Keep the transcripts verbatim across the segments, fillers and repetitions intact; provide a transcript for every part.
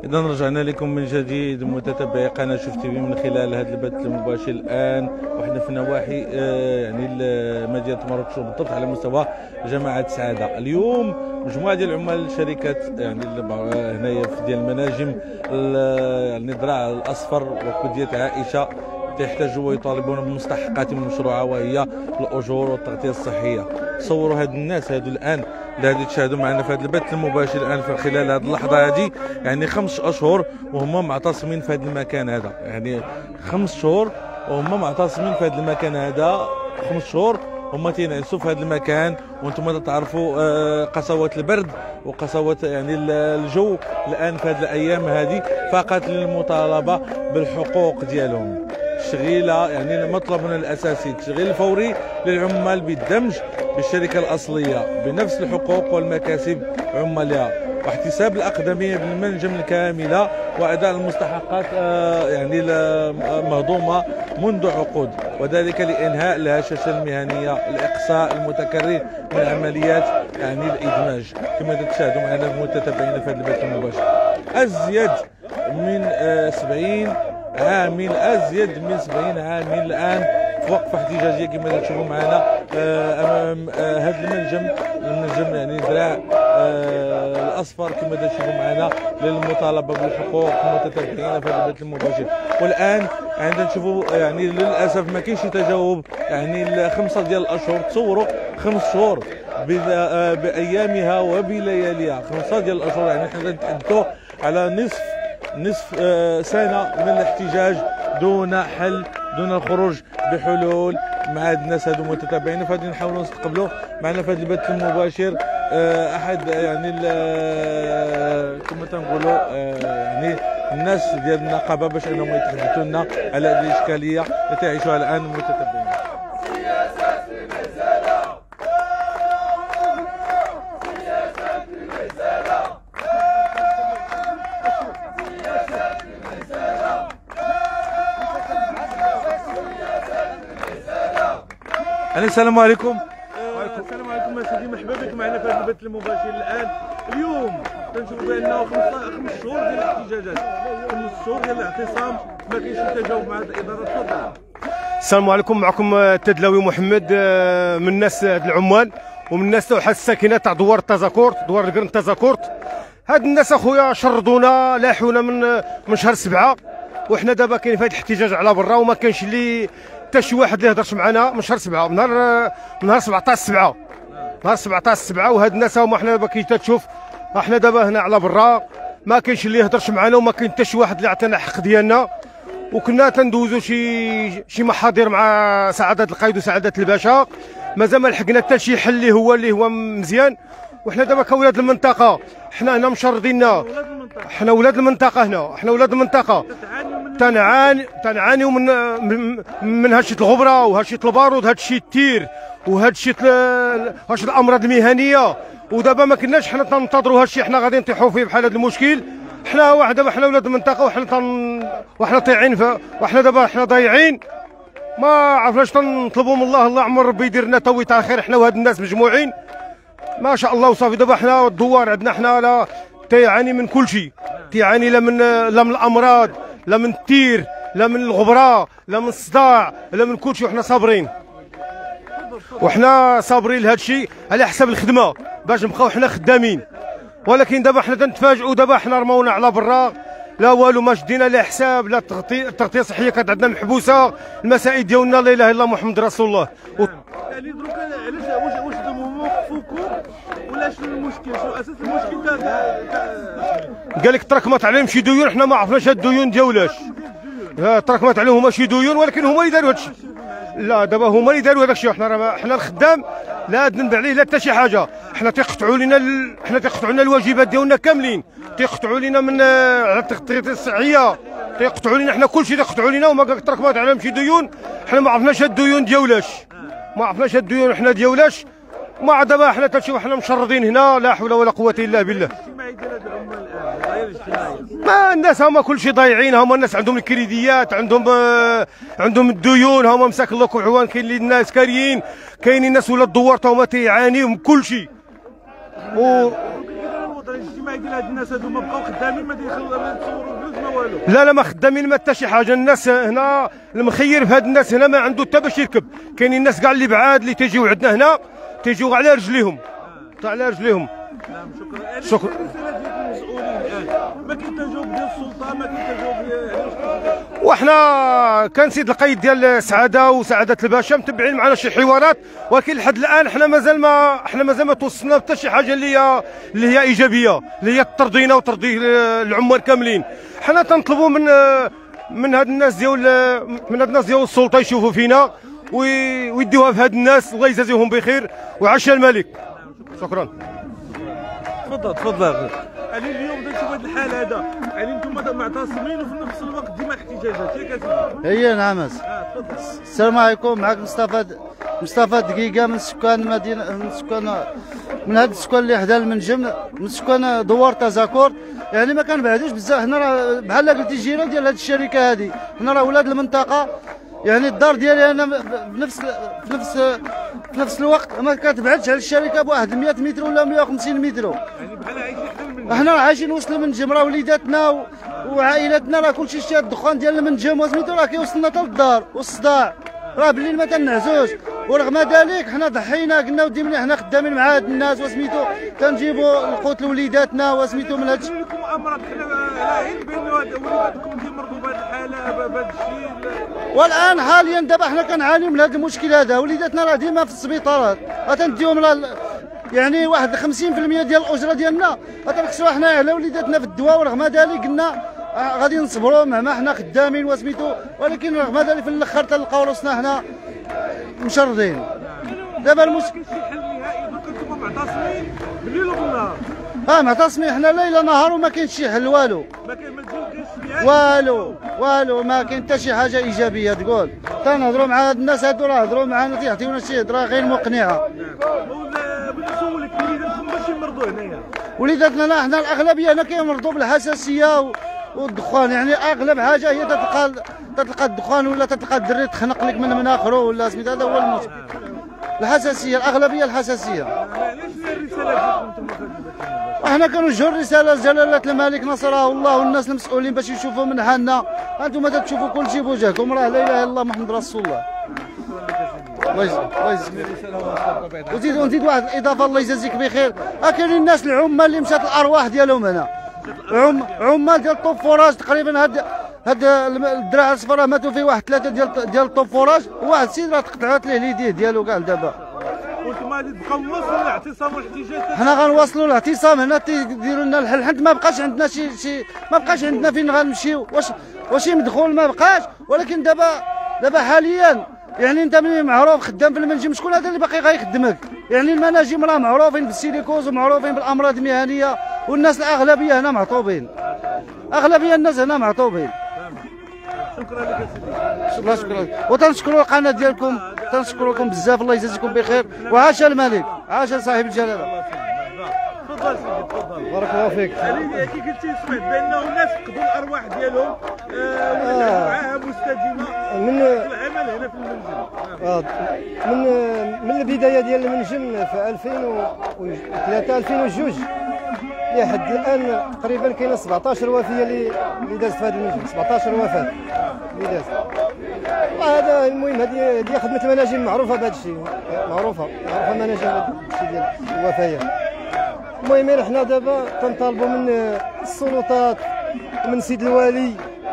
إذا رجعنا لكم من جديد متتبعي قناة شوف تي في من خلال هذا البث المباشر الآن، وحنا في نواحي آه يعني مدينة مراكش بالضبط على مستوى جماعة سعادة. اليوم مجموعة ديال عمال شركة يعني هنايا في ديال المناجم النضراع الاصفر وكودية عائشة يحتاجوا ويطالبون بمستحقاتهم المشروعه وهي الاجور والتغطيه الصحيه. تصوروا هاد الناس هادو الان اللي غادي تشاهدوا معنا في هذا البث المباشر الان في خلال هذه اللحظه هذه، يعني خمس اشهر وهما معتصمين في هذا المكان هذا، يعني خمس شهور وهما معتصمين في هذا المكان هذا، خمس شهور هما تينعسوا في هذا المكان. وانتم تعرفوا قسوه البرد وقسوه يعني الجو الان في هذه الايام هذه، فقط للمطالبه بالحقوق ديالهم. تشغيله يعني مطلبنا الاساسي التشغيل الفوري للعمال بالدمج بالشركه الاصليه بنفس الحقوق والمكاسب عمالها، واحتساب الاقدميه بالمنجم الكامله واداء المستحقات آه يعني مهضومه منذ عقود، وذلك لانهاء الهشاشه المهنيه، الاقصاء المتكرر من عمليات يعني الادماج كما تشاهدوا معنا المتتبعين في هذا البث المباشر. ازيد من آه سبعين عامل ازيد من سبعين عامل الان في وقفه احتجاجيه كما تشوفوا معنا امام هذا المنجم المنجم يعني ذراع الاصفر كما تشوفوا معنا للمطالبه بالحقوق المتتبعين في هذا البث المباشر. والان عندنا نشوفوا يعني للاسف ما كاينش تجاوب يعني خمسه ديال الاشهر. تصوروا خمس شهور بايامها وبلياليها، خمسه ديال الاشهر يعني حنا نتحدثوا على نصف نصف سنة من الاحتجاج دون حل، دون الخروج بحلول مع هاد الناس هادو متتابعين. فغادي نحاولوا نستقبلوا معنا في هذا البث المباشر احد يعني كما تنقولوا يعني الناس ديال النقابه باش انهم يتحدثوا لنا على هذه الاشكاليه اللي تعيشوها الان المتتبعين. السلام عليكم. السلام عليكم يا سيدي، مرحبا بك معنا في هذا البث المباشر الان. اليوم كنشوفوا بانه خمس شهور ديال الاحتجاجات، خمس شهور ديال الاعتصام، ما كاينش تجاوب مع الاداره. تفضل. السلام عليكم، معكم التدلاوي محمد من الناس العمال ومن الناس تاع الساكنه تاع دوار التزاكورت، دوار القرن التزاكورت. هاد الناس اخويا شردونا لاحونا من من شهر سبعه، وحنا دابا كاين في هذا الاحتجاج على برا، وما كاينش اللي حتى شي واحد اللي هضرش معنا من شهر سبعه، من نهار من نهار سبعطاش سبعه، نهار سبعطاش سبعه. وهاد الناس هما حنا دابا كي تشوف احنا دابا هنا على برا، ما كاينش اللي يهضرش معنا وما كاين حتى شي واحد اللي عطانا الحق ديالنا. وكنا تندوزو شي شي محاضر مع سعاده القايد وسعاده الباشا، مازال ما لحقنا حتى شي حل اللي هو اللي هو مزيان. وحنا دابا كولاد المنطقه حنا هنا مشرديننا، حنا ولاد المنطقه هنا، حنا ولاد المنطقه تنعاني تنعانيو من من هادشي الغبره وهادشي البارود، هادشي التير وهادشي هادشي الامراض المهنيه. ودابا ما كناش حنا تنتظروا هادشي، حنا غادي نطيحوا فيه بحال هذا المشكل. حنا واحد دابا حنا ولاد المنطقه وحنا تن وحنا طايعين، وحنا دابا حنا ضايعين، ما عرفناش تنطلبوا من الله، الله عمر ربي يدير لنا توي تاع خير. حنا وهاد الناس مجموعين ما شاء الله وصافي. دابا حنا الدوار عندنا حنا لا تيعاني من كل شيء، تيعاني لا من لا من الامراض، لا من التير، لا من الغبره، لا من الصداع، لا من كل شيء. وحنا صابرين، وحنا صابرين لهذا الشيء على حساب الخدمه باش نبقاو حنا خدامين. ولكن دابا حنا تنتفاجئوا، دابا حنا رمونا على برا، لا والو ما شدينا لا حساب لا تغطيه، التغطيه الصحيه كانت عندنا محبوسه، المسائل ديالنا لا اله الا الله محمد رسول الله. و... يعني دروك علاش واش واش دابا وقفوكم ولا شنو المشكل؟ شنو اساس المشكل تاع قال لك تراكمات عليهم شي ديون، حنا ما عرفناش هاد الديون دياولاش. تراكمات عليهم هما شي ديون، ولكن هما اللي داروا هادشي. لا دابا هما اللي داروا هذاك الشيء. حنا حنا الخدام لا ذنب عليه لا حتى شي حاجه. حنا تيقطعوا لنا ال... حنا تيقطعوا لنا الواجبات ديالنا كاملين، تيقطعوا لنا من على التغطيه الصحيه، تيقطعوا لنا حنا كلشي تيقطعوا لنا. وما قال تراكمات عليهم شي ديون، حنا ما عرفناش هاد الديون دياولاش، ما عرفناش هاد الديون حنا دياولاش. ما دابا حنا تنشوف حنا مشردين هنا، لا حول ولا قوه الا بالله. ما الناس هما كلشي ضايعين، هما الناس عندهم الكريديات، عندهم آه عندهم الديون، هما مساكن لكم عوان، كاين اللي الناس كاريين، كاينين الناس ولاد الدوار تا هما تيعانيو من كلشي. و الاجتماعي ديال هاد الناس هادو ما بقاو خدامين ما يدخلوا ما يتصوروا فلوس ما والو. لا لا ما خدامين ما حتى شي حاجه. الناس هنا المخير في هاد الناس هنا ما عنده حتى باش يركب. كاينين الناس كاع اللي بعاد اللي تيجيو عندنا هنا تيجيو على رجليهم حتى على رجليهم. نعم شكرا. شكرا. الرساله ديال المسؤولين الان ما كاين تجاوب ديال السلطه ما كاين تجاوب يعني. وحنا كان سيد القايد ديال السعاده وسعاده الباشا متبعين معنا شي حوارات، ولكن لحد الان حنا مازال ما حنا مازال ما توصلنا حتى شي حاجه اللي هي اللي هي ايجابيه اللي هي ترضينا وترضي العمال كاملين. حنا تنطلبوا من من هاد الناس ديال من هاد الناس ديال السلطه يشوفوا فينا ويديوها في هاد الناس. الله يجازيهم بخير وعاش الملك. شكرا. تفضل تفضل. يعني اليوم نشوف هذا الحال هذا، يعني انتم معتصمين وفي نفس الوقت ديما احتجاجات ياك اسيدي؟ هي نعم. اه تفضل. السلام عليكم، معك مصطفى مصطفى دقيقه من سكان المدينه من سكان من هاد السكان اللي حدا المنجم من سكان دوار تزاكور. يعني ما كنبعدوش بزاف، حنا راه بحال قلتي جيران ديال هاد الشركه هادي، حنا راه ولاد المنطقه. يعني الدار ديالي انا في نفس في نفس في نفس الوقت ما كتبعدش على الشركه بواحد مئة متر ولا مئة وخمسين متر. يعني بحال عايشين حدا المنجم. احنا عايشين وسط المنجم، راه وليداتنا و... وعائلاتنا راه كلشي شتا الدخان ديال المنجم وسميتو راه كيوصلنا حتى للدار والصداع. راه بالليل ما تنعسوش، ورغم ذلك حنا ضحينا قلنا ودي ملي حنا خدامين مع هاد الناس وسميتو كنجيبوا القوت لوليداتنا وسميتو من هادشي. لكم امراض حنا لاعين بان وليداتكم كيمرضوا بهذه الحاله بهذا الشيء. والان حاليا دابا حنا كنعانيو من هذا المشكل هذا. وليداتنا راه ديما في السبيطارات، غتنديهم يعني واحد خمسين بالمئة ديال الاجره ديالنا غتنقصوها حنا على وليداتنا في الدواء. ورغم ذلك قلنا غادي نصبروا مهما حنا خدامين وسميتو، ولكن رغم ذلك في الاخر تلقاو راسنا حنا مشردين. دابا المشكل شي حل نهائي كنتم معتصمين بالليل وبالنهار؟ اه معتصمين حنا ليله نهار وما كاينش شي حل والو. ما كاين ما تجيوش والو والو ما كاين حتى شي حاجه ايجابيه تقول. تنهضروا مع هاد الناس هادو راه هضروا معنا تيعطيونا شي هضره غير مقنعه. بغيت نسولك وليداتكم باش يمرضوا هنايا؟ وليداتنا لا حنا الاغلبيه هنا كيمرضوا بالحساسيه والدخان. يعني اغلب حاجه هي تتلقى تتلقى الدخان ولا تتلقى الدري تخنق لك من مناخره ولا سميتو. هذا هو المشكل. الحساسيه الاغلبيه الحساسيه. علاش الرساله ديالكم انتم؟ احنا كنوجهوا الرساله لجلاله الملك نصره الله والناس المسؤولين باش يشوفوا من حالنا. انتم تتشوفوا كل شيء بوجهكم، راه لا اله الا الله محمد رسول الله. الله يجزيك. وزيد ونزيد واحد الاضافه الله يجازيك بخير. كاينين الناس العمال اللي مشات الارواح ديالهم هنا، عم عمال ديال الطوب فوراج تقريبا. هاد هاد الدراع الصفراء ماتوا فيه واحد ثلاثه ديال ديال الطوب فوراج، وواحد السيد راه تقطعات ليه اليديه ديالو كاع دابا. وانتم غادي تبقاو موصلوا للاعتصام والاحتجاج؟ حنا غنواصلوا الاعتصام هنا تيديروا لنا الحل حيت ما بقاش عندنا شي شي ما بقاش عندنا فين غنمشيو. واش واش مدخول ما بقاش. ولكن دابا دابا حاليا يعني انت ملي معروف خدام في المنجم شكون هذا اللي باقي غيخدمك؟ يعني المناجم راه معروفين بالسيليكوز ومعروفين بالامراض المهنيه، والناس الاغلبيه هنا معطوبين. اغلبيه الناس هنا معطوبين. شكرا لك يا سيدي. شكرا شكرا. وتنشكروا القناه ديالكم، تنشكركم بزاف. الله يجازيكم بخير وعاش الملك، عاش صاحب الجلاله. تفضل سيدي تفضل. بارك الله فيك. يعني كي قلتي سمعت بانه الناس فقدوا الارواح ديالهم ولاو معاها مستديمه من العمل هنا في المنزل. آه من من البدايه ديال المنجم في ألفين وثلاثة ألفين واثنين لحد الان تقريبا كاينه سبعطاش وفاه اللي اللي دازت في هذا المنجم. سبعطاش وفاه اللي دازت. وهذا المهم هذه ديال خدمه المناجم معروفه بهذا الشيء، معروفه معروفه المناجم بهذا الشيء ديال الوفيات. المهم حنا دابا كنطالبوا من السلطات ومن سيد الوالي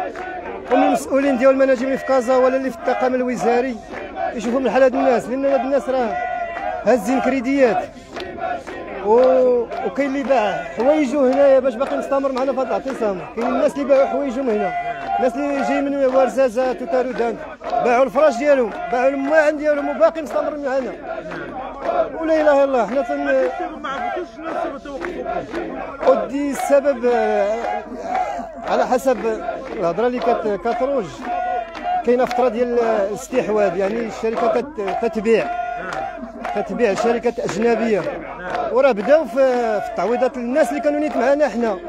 ومن المسؤولين ديال المناجم اللي في كازا ولا اللي في الطاقم الوزاري يشوفوا من حال هاد الناس، لان هاد الناس راه هازين كريديات و... وكاين اللي باع حوايجو هنايا باش باقي مستمر معنا في هذا الاعتصام. كاين الناس اللي باعوا حوايجهم هنا، الناس اللي جاي من ورزازات وتارودانك باعوا الفراش ديالهم، باعوا المواعن ديالهم وباقي مستمر معنا. ولا اله الا الله. حنا تن ما عرفتوش شنو السبب توقفوا؟ ودي السبب على حسب الهضره اللي كتروج كاينه فتره ديال الاستحواذ. يعني الشركه كتبيع كتبيع شركات اجنبيه، وراه بداو في التعويضات للناس اللي كانوا نيت معنا حنا.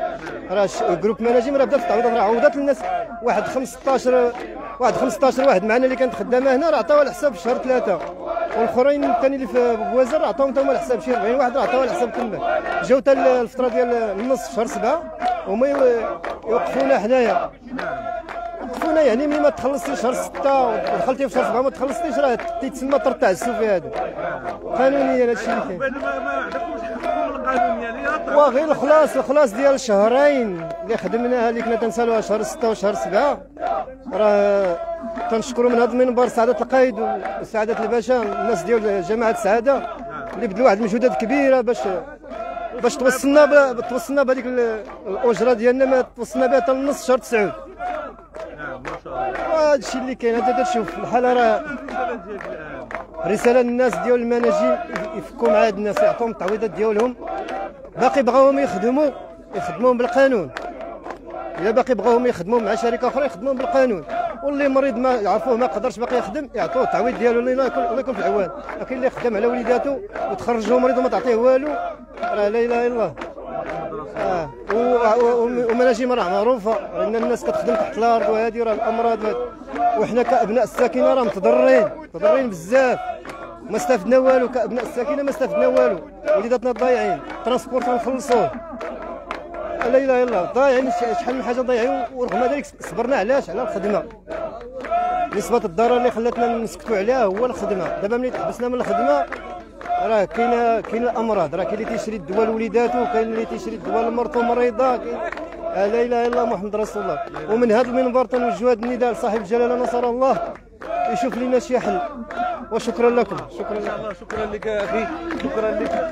راه جروب مناجم راه بدات التعويضات، راه عوضات للناس واحد خمسطاش واحد خمسطاش واحد معنا اللي كانت خدامه هنا راه عطاوها على حساب شهر ثلاثه، والاخرين الثاني اللي في بوازر راه عطاوهم تما على حساب شي أربعين واحد راه عطاوها على حساب تما. جاو حتى الفتره ديال النص في شهر سبعه هما يوقفونا حنايا، وقفونا يعني ملي ما تخلصتيش شهر سته ودخلتي في شهر سبعه ما تخلصتيش راه تيتسمى طرد تعسف هذا قانونيا. هادشي اللي كاين. ما عندكمش حق القانون يعني وغير الخلاص الخلاص ديال الشهرين اللي خدمناها اللي كنا تنسالوها شهر سته وشهر سبعه، راه تنشكروا من هذا المنبر سعاده القايد وسعاده الباشا الناس ديال جماعه السعاده اللي بدلوا واحد المجهودات كبيره باش باش توصلنا توصلنا بهذيك الاجره ديالنا ما توصلنا بها حتى لنص شهر تسعود. نعم ما شاء الله. وهذا الشيء اللي كاين. هذا تشوف الحاله راه رساله للناس ديال المناجم يفكوا مع هاد الناس يعطوهم التعويضات ديالهم. باقي بغاوهم يخدموا يخدموهم بالقانون، الا باقي بغاوهم يخدموا مع شركه اخرى يخدموهم بالقانون، واللي مريض ما يعرفوه ما قدرش باقي يخدم يعطوه التعويض ديالو الله يكون الله يكون في العوان. لكن اللي خدم على وليداتو وتخرجوا مريض وما تعطيه والو راه لا اله الا الله. اه ومناجم راه معروفه ان الناس كتخدم تحت الارض وهذه راه الامراض، وحنا كابناء الساكنه راه متضررين متضررين بزاف، ما استفدنا والو كابناء الساكنه ما استفدنا والو. وليداتنا ضايعين، ترانسبورت نخلصوه لا اله الا الله، ضايعين شحال من حاجه ضايعين. ورغم ذلك صبرنا علاش؟ على الخدمه. نسبه الضرر اللي خلاتنا نسكتوا عليها هو الخدمه. دابا ملي تحبسنا من الخدمه راه كاينه كاين الامراض، راه كاين اللي تيشري الدواء لوليداتو وكاين اللي تيشري الدواء لمرته مريضه. لا اله الا الله محمد رسول الله. ومن هذا المنبر تنوجه هذا النداء لصاحب الجلاله نصر الله يشوف لنا شي حل. وشكرا لكم. شكرا ان شاء الله. شكرا لك اخي. شكرا لك.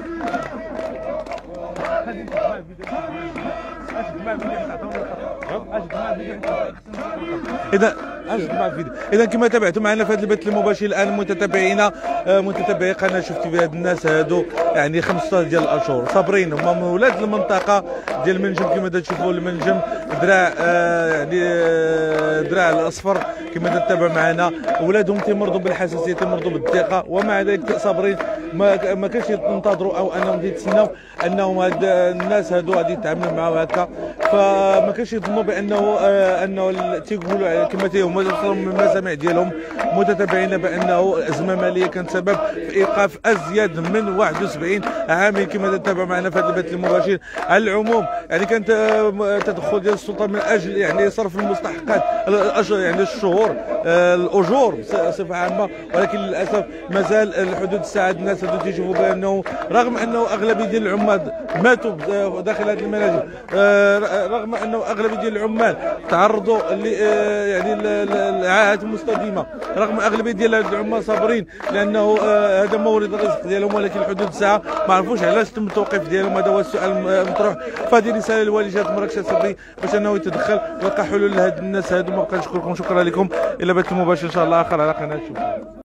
اذا اذا كما تابعتم معنا في هذا البث المباشر الان متتابعينا متتابعي قناه شفتي في هاد الناس هادو يعني خمسطاش ديال الاشهر صابرين، هما من ولاد المنطقه ديال المنجم كما تشوفوا المنجم دراع يعني دراع الاصفر كما تتابع معنا. ولادهم تيمرضوا بالحساسيه تيمرضوا بالضيقه ومع ذلك صابرين، ما ما كانش ينتظروا او انهم يتسناو انهم هاد الناس هادو غادي يتعاملوا معاهم هكا، فما كانش يظنوا بانه آه انه تيقولوا كما هما من المسامع ديالهم متتابعين بانه ازمه ماليه كانت سبب في ايقاف ازيد من واحد وسبعين عامل كما تتابع معنا في هذا البث المباشر. على العموم يعني كانت تدخل ديال السلطه من اجل يعني صرف المستحقات يعني الشهور الاجور بصفه عامه، ولكن للاسف مازال الحدود الساعات الناس هادو تيشوفوا بانه رغم انه اغلبيه ديال العمال ماتوا داخل هذه المناجم، رغم انه اغلبيه ديال العمال تعرضوا يعني العاهات المستديمه، رغم اغلبيه ديال العمال صابرين لانه هذا مورد الرزق ديالهم، ولكن الحدود الساعه ما عرفوش علاش تم التوقيف ديالهم. هذا هو السؤال المطروح. فهذه رساله لوالي مراكش الصدري باش انه يتدخل ويلقى حلول لهاد الناس هادو. ما بقى نشكركم. شكرا لكم. الى بث مباشر ان شاء الله اخر على قناه شوف.